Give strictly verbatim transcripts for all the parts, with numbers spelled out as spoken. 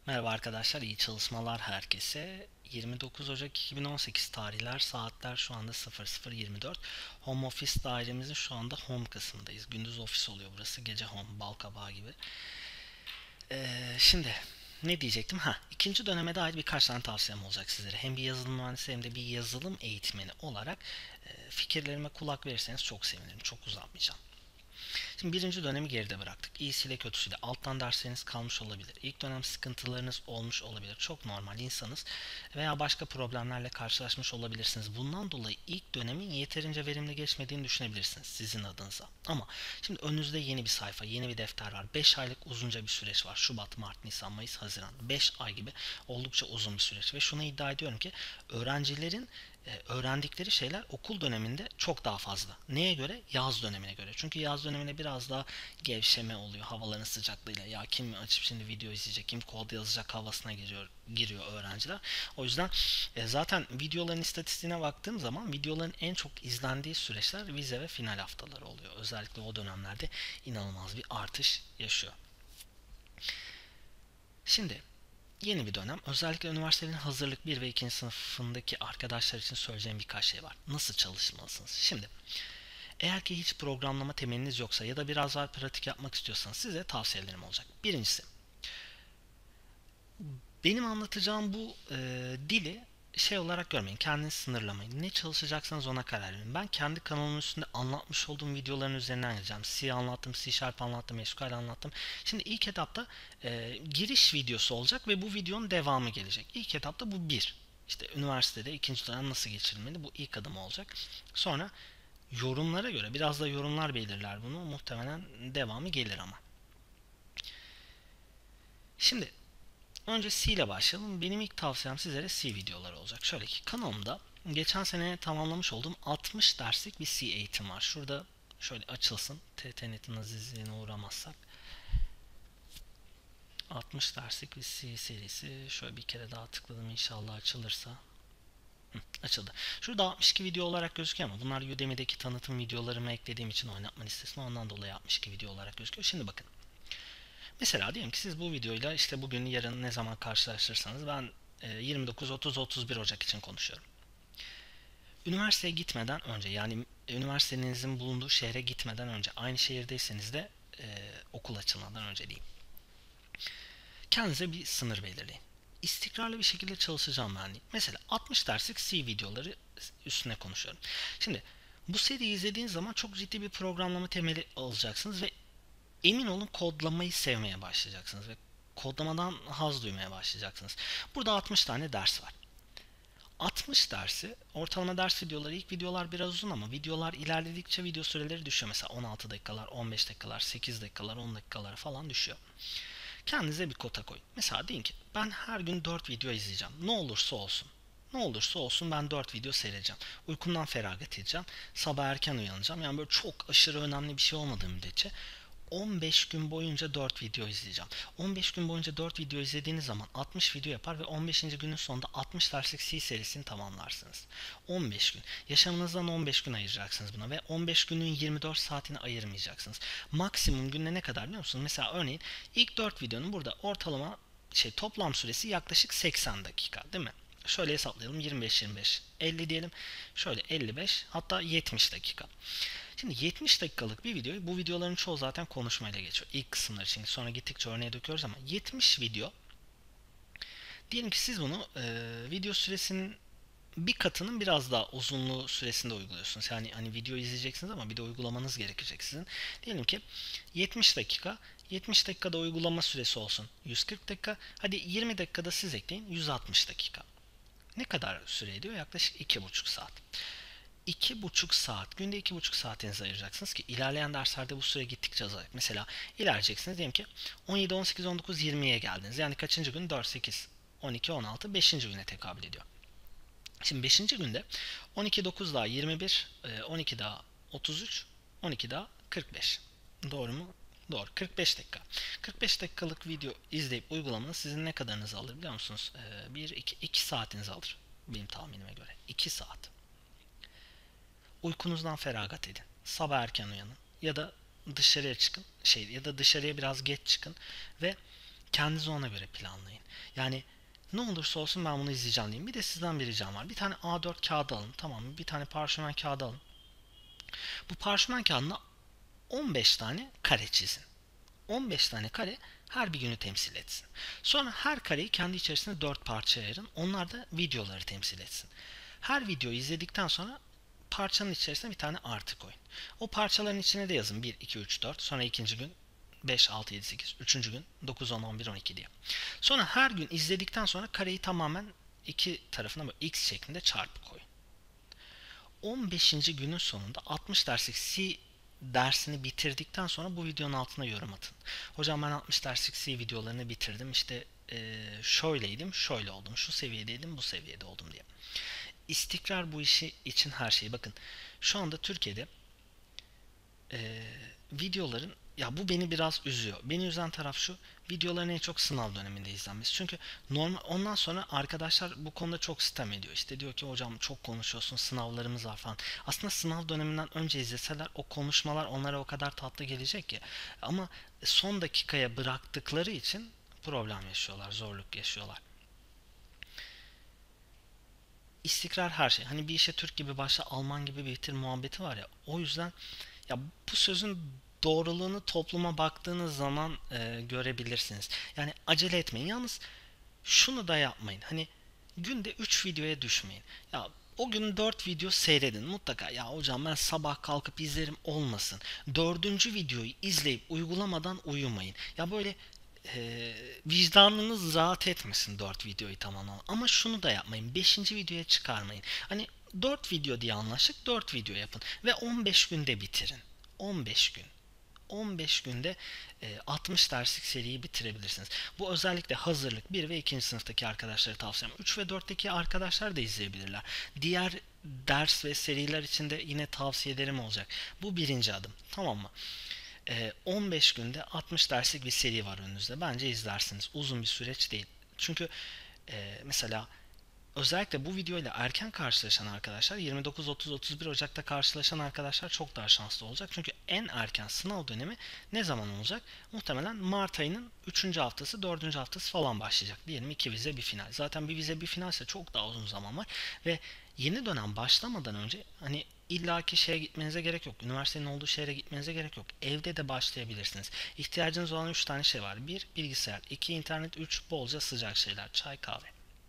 Merhaba arkadaşlar, iyi çalışmalar herkese. yirmi dokuz Ocak iki bin on sekiz tarihler, saatler şu anda sıfır sıfır yirmi dört. Home Office dairemizin şu anda home kısmındayız. Gündüz ofis oluyor burası, gece home, bal kabağı gibi. Ee, şimdi ne diyecektim? Ha, ikinci döneme dair birkaç tane tavsiyem olacak sizlere. Hem bir yazılım mühendisi hem de bir yazılım eğitmeni olarak e, fikirlerime kulak verirseniz çok sevinirim. Çok uzatmayacağım. Şimdi birinci dönemi geride bıraktık. İyisiyle kötüsüyle alttan dersleriniz kalmış olabilir. İlk dönem sıkıntılarınız olmuş olabilir. Çok normal, insanız. Veya başka problemlerle karşılaşmış olabilirsiniz. Bundan dolayı ilk dönemin yeterince verimli geçmediğini düşünebilirsiniz sizin adınıza. Ama şimdi önünüzde yeni bir sayfa, yeni bir defter var. beş aylık uzunca bir süreç var. Şubat, Mart, Nisan, Mayıs, Haziran. beş ay gibi oldukça uzun bir süreç. Ve şunu iddia ediyorum ki öğrencilerin e, öğrendikleri şeyler okul döneminde çok daha fazla. Neye göre? Yaz dönemine göre. Çünkü yaz döneminde biraz daha gevşeme oluyor havaların sıcaklığıyla. Ya kim açıp şimdi video izleyecek, kim kod yazacak havasına giriyor, giriyor öğrenciler. O yüzden e, zaten videoların istatistiğine baktığım zaman videoların en çok izlendiği süreçler vize ve final haftaları oluyor. Özellikle o dönemlerde inanılmaz bir artış yaşıyor. Şimdi yeni bir dönem. Özellikle üniversitenin hazırlık bir ve ikinci sınıfındaki arkadaşlar için söyleyeceğim birkaç şey var. Nasıl çalışmalısınız? Şimdi eğer ki hiç programlama temeliniz yoksa ya da biraz daha pratik yapmak istiyorsanız size tavsiyelerim olacak. Birincisi, benim anlatacağım bu e, dili şey olarak görmeyin. Kendinizi sınırlamayın. Ne çalışacaksanız ona karar verin. Ben kendi kanalımın üstünde anlatmış olduğum videoların üzerinden gideceğim. C anlattım, C Sharp anlattım, S Q L anlattım. Şimdi ilk etapta e, giriş videosu olacak ve bu videonun devamı gelecek. İlk etapta bu bir. İşte üniversitede ikinci dönem nasıl geçirilmeli, bu ilk adım olacak. Sonra yorumlara göre biraz da yorumlar belirler bunu. Muhtemelen devamı gelir ama. Şimdi önce C ile başlayalım. Benim ilk tavsiyem sizlere C videoları olacak. Şöyle ki kanalımda geçen sene tamamlamış olduğum altmış derslik bir C eğitim var. Şurada şöyle açılsın. T T Net'in azizliğine uğramazsak. altmış derslik bir C serisi. Şöyle bir kere daha tıkladım, inşallah açılırsa. Hı, açıldı. Şurada altmış iki video olarak gözüküyor ama bunlar Udemy'deki tanıtım videolarımı eklediğim için oynatma listesine, ondan dolayı altmış iki video olarak gözüküyor. Şimdi bakın. Mesela diyelim ki siz bu videoyla işte bugün yarın ne zaman karşılaştırırsanız, ben yirmi dokuz, otuz, otuz bir Ocak için konuşuyorum. Üniversiteye gitmeden önce, yani üniversitenizin bulunduğu şehre gitmeden önce, aynı şehirdeyseniz de e, okul açılmadan önce diyeyim. Kendinize bir sınır belirleyin. İstikrarlı bir şekilde çalışacağım ben diyeyim. Mesela altmış derslik C videoları üstüne konuşuyorum. Şimdi bu seriyi izlediğiniz zaman çok ciddi bir programlama temeli alacaksınız ve emin olun kodlamayı sevmeye başlayacaksınız ve kodlamadan haz duymaya başlayacaksınız. Burada altmış tane ders var. altmış dersi, ortalama ders videoları, ilk videolar biraz uzun ama videolar ilerledikçe video süreleri düşüyor. Mesela on altı dakikalar, on beş dakikalar, sekiz dakikalar, on dakikalar falan düşüyor. Kendinize bir kota koyun. Mesela deyin ki ben her gün dört video izleyeceğim. Ne olursa olsun. Ne olursa olsun ben dört video seyredeceğim. Uykumdan feragat edeceğim. Sabah erken uyanacağım. Yani böyle çok aşırı önemli bir şey olmadığı müddetçe on beş gün boyunca dört video izleyeceğim. on beş gün boyunca dört video izlediğiniz zaman altmış video yapar ve on beşinci günün sonunda altmış derslik C serisini tamamlarsınız. on beş gün. Yaşamınızdan on beş gün ayıracaksınız buna ve on beş günün yirmi dört saatini ayırmayacaksınız. Maksimum günde ne kadar biliyor musunuz? Mesela örneğin ilk dört videonun burada ortalama şey toplam süresi yaklaşık seksen dakika, değil mi? Şöyle hesaplayalım, yirmi beş yirmi beş elli diyelim. Şöyle elli beş, hatta yetmiş dakika. Şimdi yetmiş dakikalık bir videoyu, bu videoların çoğu zaten konuşmayla geçiyor. İlk kısımlar için, sonra gittikçe örneğe döküyoruz ama yetmiş video. Diyelim ki siz bunu e, video süresinin bir katının biraz daha uzunluğu süresinde uyguluyorsunuz. Yani hani video izleyeceksiniz ama bir de uygulamanız gerekecek sizin. Diyelim ki yetmiş dakika. yetmiş dakikada uygulama süresi olsun yüz kırk dakika. Hadi yirmi dakikada siz ekleyin, yüz altmış dakika. Ne kadar süre ediyor? Yaklaşık iki buçuk saat. iki buçuk saat, günde iki buçuk saatinizi ayıracaksınız ki ilerleyen derslerde bu süre gittikçe azalacak. Mesela ilerleyeceksiniz, diyelim ki on yedi, on sekiz, on dokuz, yirmiye geldiniz. Yani kaçıncı gün? dört, sekiz, on iki, on altı, beşinci güne tekabül ediyor. Şimdi beşinci günde on iki, dokuz daha yirmi bir, on iki daha otuz üç, on iki daha kırk beş. Doğru mu? Doğru. kırk beş dakika. kırk beş dakikalık video izleyip uygulamanız sizin ne kadarınızı alır biliyor musunuz? bir iki, iki saatinizi alır. Benim tahminime göre. iki saat. Uykunuzdan feragat edin. Sabah erken uyanın ya da dışarıya çıkın. Şey ya da dışarıya biraz geç çıkın ve Kendinizi ona göre planlayın. Yani ne olursa olsun ben bunu izleyeceğim diyeyim. Bir de sizden bir ricam var. Bir tane A dört kağıdı alın, tamam mı? Bir tane parşömen kağıdı alın. Bu parşömen kağıdına on beş tane kare çizin. on beş tane kare her bir günü temsil etsin. Sonra her kareyi kendi içerisinde dört parçaya ayırın. Onlar da videoları temsil etsin. Her videoyu izledikten sonra parçanın içerisine bir tane artı koyun. O parçaların içine de yazın bir, iki, üç, dört. Sonra ikinci gün beş, altı, yedi, sekiz. Üçüncü gün dokuz, on, on bir, on iki diye. Sonra her gün izledikten sonra kareyi tamamen iki tarafına böyle x şeklinde çarpı koyun. on beşinci günün sonunda altmış derslik C dersini bitirdikten sonra bu videonun altına yorum atın. Hocam ben altmış derslik C videolarını bitirdim. İşte e, şöyleydim, şöyle oldum. Şu seviyedeydim, bu seviyede oldum diye. İstikrar bu işi için her şey. Bakın şu anda Türkiye'de e, videoların, ya bu beni biraz üzüyor. Beni üzen taraf şu: videoların en çok sınav döneminde izlenmesi. Çünkü normal, ondan sonra arkadaşlar bu konuda çok sitem ediyor. İşte diyor ki hocam çok konuşuyorsun, sınavlarımız var falan. Aslında sınav döneminden önce izleseler o konuşmalar onlara o kadar tatlı gelecek ki. Ama son dakikaya bıraktıkları için problem yaşıyorlar, zorluk yaşıyorlar. İstikrar her şey. Hani bir işe Türk gibi başla, Alman gibi bitir muhabbeti var ya. O yüzden ya bu sözün doğruluğunu topluma baktığınız zaman e, görebilirsiniz. Yani acele etmeyin. Yalnız şunu da yapmayın. Hani günde üç videoya düşmeyin. Ya o gün dört video seyredin mutlaka. Ya hocam ben sabah kalkıp izlerim olmasın. Dördüncü videoyu izleyip uygulamadan uyumayın. Ya böyle e, vicdanınız rahat etmesin dört videoyu tamamen. Ama şunu da yapmayın. Beşinci videoya çıkarmayın. Hani dört video diye anlaştık. Dört video yapın. Ve on beş günde bitirin. on beş gün. on beş günde e, altmış derslik seriyi bitirebilirsiniz. Bu özellikle hazırlık bir ve ikinci sınıftaki arkadaşları tavsiyem. üç ve dörtteki arkadaşlar da izleyebilirler. Diğer ders ve seriler için de yine tavsiyelerim olacak. Bu birinci adım. Tamam mı? E, on beş günde altmış derslik bir seri var önünüzde. Bence izlersiniz. Uzun bir süreç değil. Çünkü e, mesela özellikle bu videoyla erken karşılaşan arkadaşlar, yirmi dokuz, otuz, otuz bir Ocak'ta karşılaşan arkadaşlar çok daha şanslı olacak. Çünkü en erken sınav dönemi ne zaman olacak? Muhtemelen Mart ayının üçüncü haftası, dördüncü haftası falan başlayacak. Diyelim iki vize bir final. Zaten bir vize bir final ise çok daha uzun zaman var. Ve yeni dönem başlamadan önce hani illaki şeye gitmenize gerek yok. Üniversitenin olduğu şehre gitmenize gerek yok. Evde de başlayabilirsiniz. İhtiyacınız olan üç tane şey var. Bir bilgisayar, iki internet, üç bolca sıcak şeyler, çay, kahve.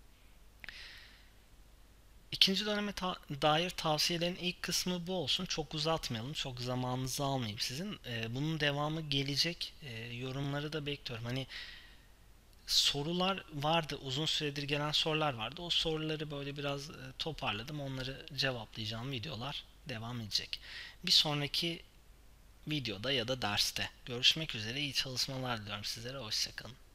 İkinci döneme ta- dair tavsiyelerin ilk kısmı bu olsun. Çok uzatmayalım. Çok zamanınızı almayayım sizin. Ee, bunun devamı gelecek. Ee, yorumları da bekliyorum. Hani sorular vardı. Uzun süredir gelen sorular vardı. O soruları böyle biraz e, toparladım. Onları cevaplayacağım videolar devam edecek. Bir sonraki videoda ya da derste görüşmek üzere. İyi çalışmalar diliyorum sizlere. Hoşçakalın.